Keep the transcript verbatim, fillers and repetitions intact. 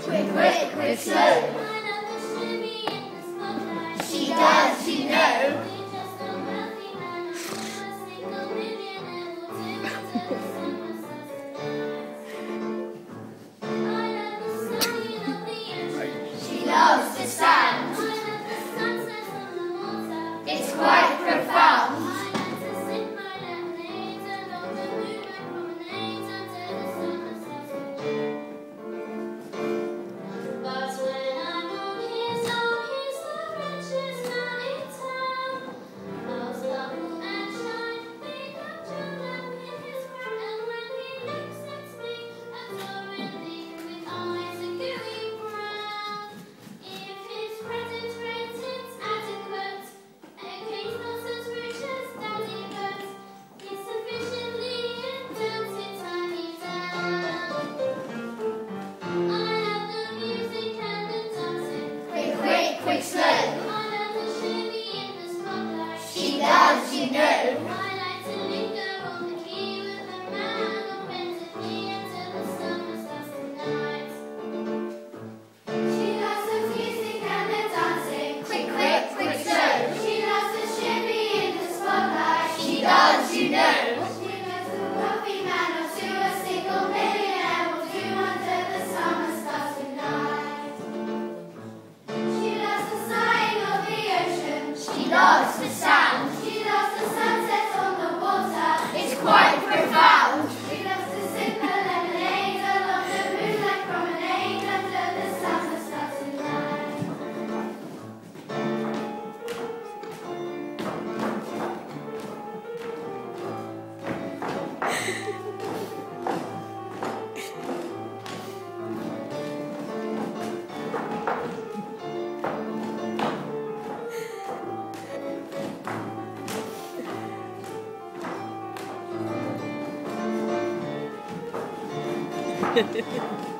Quick, quick, quick, slow. She does, you know. She loves the sand. It's quite profound. Quick, slow. She does, you know. She loves the music and the dancing. Quick, quick, quick, slow. She loves the shimmy in the spotlight. She does, you know. She loves a wealthy man or to a single millionaire will do under the summer stars tonight. She loves the sand. She loves the sunset on the water. It's quite profound. She loves to sip a lemonade along the moonlight promenade under the summer stars tonight. Hehehe